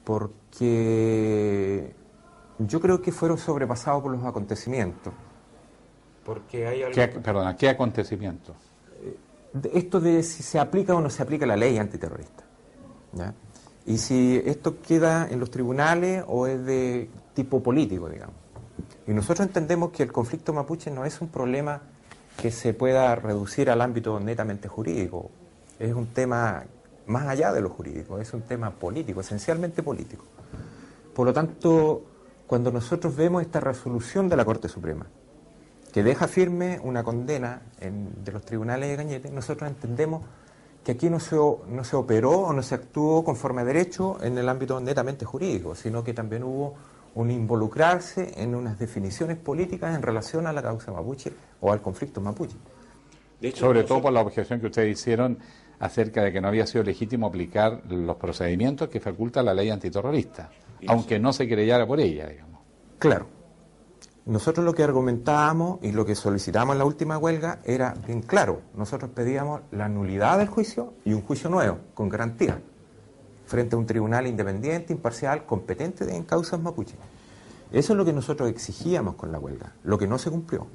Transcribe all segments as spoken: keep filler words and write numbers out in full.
porque yo creo que fueron sobrepasados por los acontecimientos. Porque hay algo... ¿Qué, perdona, ¿qué acontecimiento? Esto de si se aplica o no se aplica la ley antiterrorista, ¿ya? Y si esto queda en los tribunales o es de tipo político, digamos. Y nosotros entendemos que el conflicto mapuche no es un problema que se pueda reducir al ámbito netamente jurídico. Es un tema más allá de lo jurídico, es un tema político, esencialmente político. Por lo tanto, cuando nosotros vemos esta resolución de la Corte Suprema, que deja firme una condena en, de los tribunales de Cañete, nosotros entendemos que aquí no se, no se operó o no se actuó conforme a derecho en el ámbito netamente jurídico, sino que también hubo un involucrarse en unas definiciones políticas en relación a la causa mapuche o al conflicto mapuche. De hecho, sobre todo por la objeción que ustedes hicieron acerca de que no había sido legítimo aplicar los procedimientos que faculta la ley antiterrorista, aunque no se querellara por ella, digamos. Claro. Nosotros lo que argumentábamos y lo que solicitamos en la última huelga era bien claro. Nosotros pedíamos la nulidad del juicio y un juicio nuevo, con garantía, frente a un tribunal independiente, imparcial, competente en causas mapuche. Eso es lo que nosotros exigíamos con la huelga, lo que no se cumplió.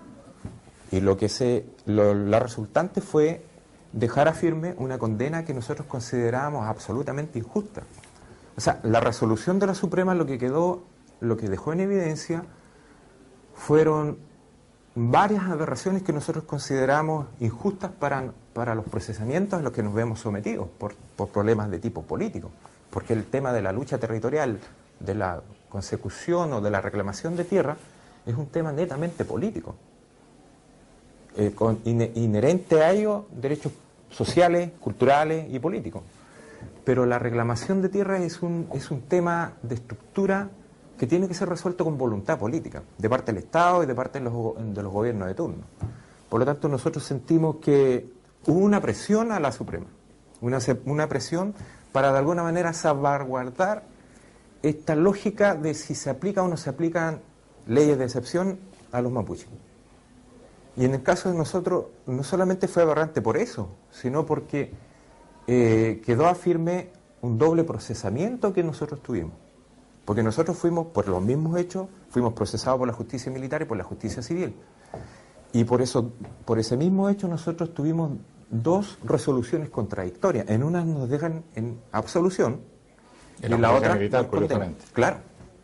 Y lo que se, lo, la resultante fue dejar a firme una condena que nosotros considerábamos absolutamente injusta. O sea, la resolución de la Suprema lo que quedó, lo que dejó en evidencia fueron varias aberraciones que nosotros consideramos injustas para, para los procesamientos a los que nos vemos sometidos por, por problemas de tipo político. Porque el tema de la lucha territorial, de la consecución o de la reclamación de tierra, es un tema netamente político. Eh, con, in, inherente a ello derechos sociales, culturales y políticos. Pero la reclamación de tierra es un, es un tema de estructura que tiene que ser resuelto con voluntad política, de parte del Estado y de parte de los, de los gobiernos de turno. Por lo tanto, nosotros sentimos que hubo una presión a la Suprema, una, una presión para de alguna manera salvaguardar esta lógica de si se aplica o no se aplican leyes de excepción a los mapuches. Y en el caso de nosotros, no solamente fue aberrante por eso, sino porque eh, quedó a firme un doble procesamiento que nosotros tuvimos. Porque nosotros fuimos, por los mismos hechos, fuimos procesados por la justicia militar y por la justicia civil. Y por eso, por ese mismo hecho, nosotros tuvimos dos resoluciones contradictorias. En una nos dejan en absolución y en la otra nos condenan. Claro.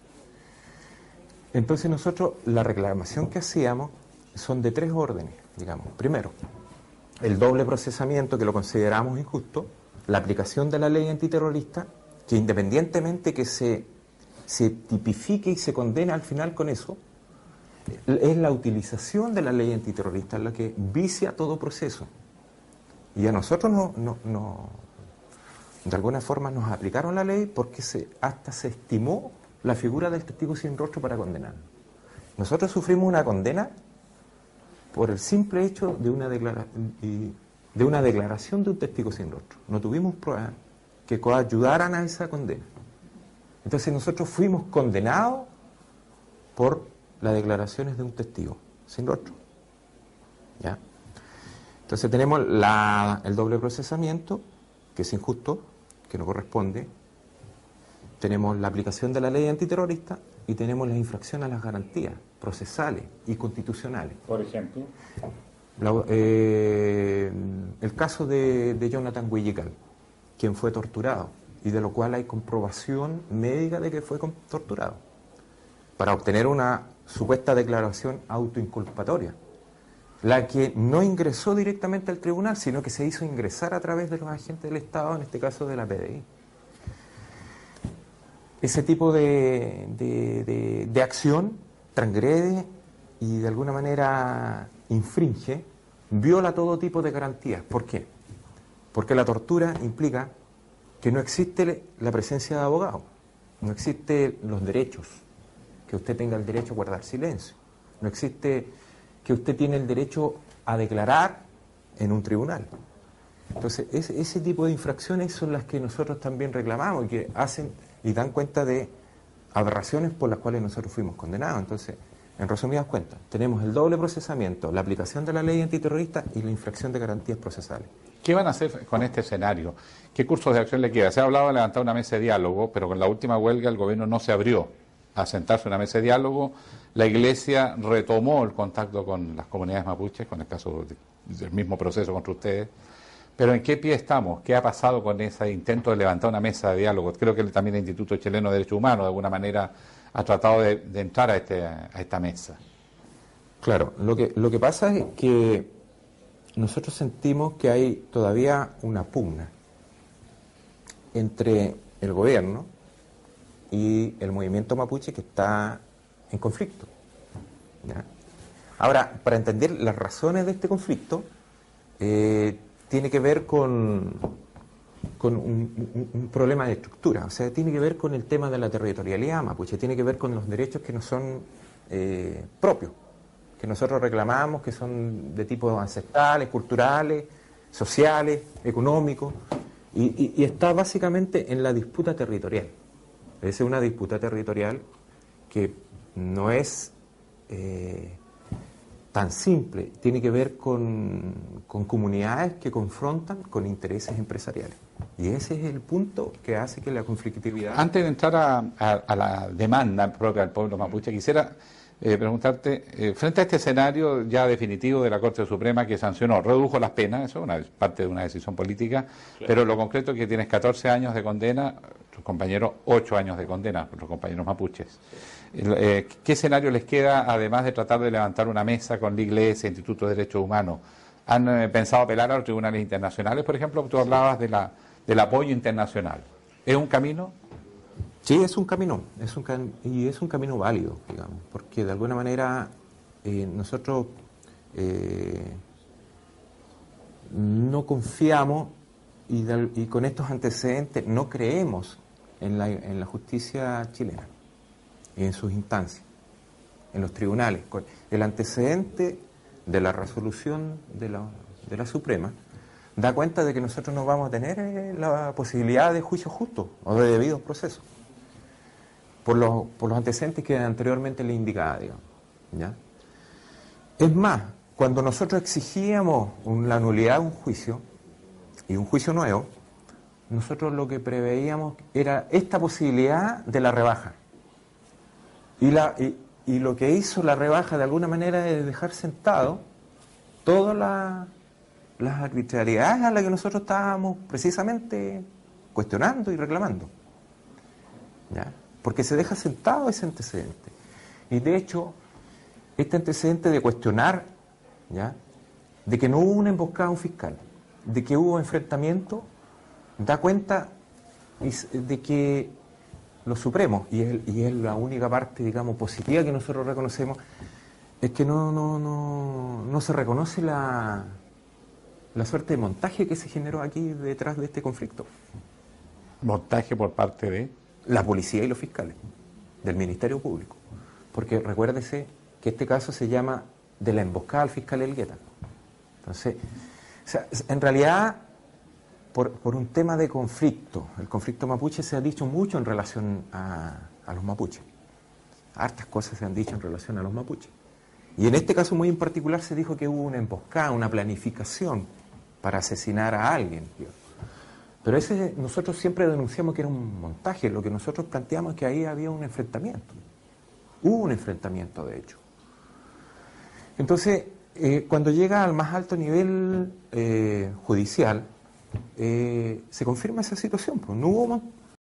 Entonces nosotros, la reclamación que hacíamos son de tres órdenes, digamos. Primero, el doble procesamiento, que lo consideramos injusto, la aplicación de la ley antiterrorista, que independientemente que se... se tipifique y se condena al final con eso, es la utilización de la ley antiterrorista la que vicia todo proceso. Y a nosotros no, no, no, de alguna forma nos aplicaron la ley porque se, hasta se estimó la figura del testigo sin rostro para condenar. Nosotros sufrimos una condena por el simple hecho de una, declara, de una declaración de un testigo sin rostro. No tuvimos pruebas que coayudaran a esa condena. Entonces nosotros fuimos condenados por las declaraciones de un testigo sin rostro. ¿Ya? Entonces tenemos la, el doble procesamiento, que es injusto, que no corresponde. Tenemos la aplicación de la ley antiterrorista y tenemos la infracción a las garantías procesales y constitucionales. Por ejemplo, la, eh, el caso de, de Jonathan Huillical, quien fue torturado, y de lo cual hay comprobación médica de que fue torturado, para obtener una supuesta declaración autoinculpatoria, la que no ingresó directamente al tribunal, sino que se hizo ingresar a través de los agentes del Estado, en este caso de la P D I. Ese tipo de, de, de, de acción transgrede y de alguna manera infringe, viola todo tipo de garantías. ¿Por qué? Porque la tortura implica que no existe la presencia de abogado, no existe los derechos, que usted tenga el derecho a guardar silencio, no existe que usted tiene el derecho a declarar en un tribunal. Entonces, ese, ese tipo de infracciones son las que nosotros también reclamamos y que hacen y dan cuenta de aberraciones por las cuales nosotros fuimos condenados. Entonces, en resumidas cuentas, tenemos el doble procesamiento, la aplicación de la ley antiterrorista y la infracción de garantías procesales. ¿Qué van a hacer con este escenario? ¿Qué cursos de acción le queda? Se ha hablado de levantar una mesa de diálogo, pero con la última huelga el gobierno no se abrió a sentarse en una mesa de diálogo. La Iglesia retomó el contacto con las comunidades mapuches, con el caso de, del mismo proceso contra ustedes. Pero ¿en qué pie estamos? ¿Qué ha pasado con ese intento de levantar una mesa de diálogo? Creo que también el Instituto Chileno de Derechos Humanos de alguna manera ha tratado de, de entrar a, este, a esta mesa. Claro, lo que, lo que pasa es que nosotros sentimos que hay todavía una pugna entre el gobierno y el movimiento mapuche que está en conflicto, ¿ya? Ahora, para entender las razones de este conflicto, eh, tiene que ver con, con un, un, un problema de estructura, o sea, tiene que ver con el tema de la territorialidad mapuche, tiene que ver con los derechos que no son eh, propios, que nosotros reclamamos, que son de tipo ancestrales, culturales, sociales, económicos, y, y, y está básicamente en la disputa territorial. Es una disputa territorial que no es eh, tan simple, tiene que ver con, con comunidades que confrontan con intereses empresariales. Y ese es el punto que hace que la conflictividad... Antes de entrar a, a, a la demanda propia del pueblo mapuche, quisiera eh, preguntarte, eh, frente a este escenario ya definitivo de la Corte Suprema que sancionó, redujo las penas, eso es una parte de una decisión política, claro, pero lo concreto es que tienes catorce años de condena, tus compañeros ocho años de condena, los compañeros mapuches. Eh, ¿Qué escenario les queda, además de tratar de levantar una mesa con la Iglesia, Instituto de Derechos Humanos? ¿Han eh, pensado apelar a los tribunales internacionales? Por ejemplo, tú hablabas de la, del apoyo internacional. ¿Es un camino? Sí, es un camino, es un cam y es un camino válido, digamos, porque de alguna manera eh, nosotros eh, no confiamos y, de, y con estos antecedentes no creemos en la, en la justicia chilena y en sus instancias, en los tribunales. El antecedente de la resolución de la, de la Suprema da cuenta de que nosotros no vamos a tener eh, la posibilidad de juicio justo o de debidos procesos por los, por los antecedentes que anteriormente le indicaba, digamos, ¿ya? Es más, cuando nosotros exigíamos un, la nulidad de un juicio y un juicio nuevo, nosotros lo que preveíamos era esta posibilidad de la rebaja. Y, la, y, y lo que hizo la rebaja de alguna manera es dejar sentado todas la, las arbitrariedades a las que nosotros estábamos precisamente cuestionando y reclamando, ¿ya? Porque se deja sentado ese antecedente. Y de hecho, este antecedente de cuestionar, ¿ya?, de que no hubo una emboscada a un fiscal, de que hubo enfrentamiento, da cuenta de que los supremos, y es, y es la única parte, digamos, positiva que nosotros reconocemos, es que no, no, no, no se reconoce la, la suerte de montaje que se generó aquí detrás de este conflicto. ¿Montaje por parte de...? La policía y los fiscales, del Ministerio Público. Porque recuérdese que este caso se llama de la emboscada al fiscal Elgueta. Entonces, o sea, en realidad, por, por un tema de conflicto, el conflicto mapuche se ha dicho mucho en relación a, a los mapuches. Hartas cosas se han dicho en relación a los mapuches. Y en este caso muy en particular se dijo que hubo una emboscada, una planificación para asesinar a alguien. Pero ese nosotros siempre denunciamos que era un montaje. Lo que nosotros planteamos es que ahí había un enfrentamiento. Hubo un enfrentamiento, de hecho. Entonces, eh, cuando llega al más alto nivel eh, judicial, eh, se confirma esa situación. Pues no hubo,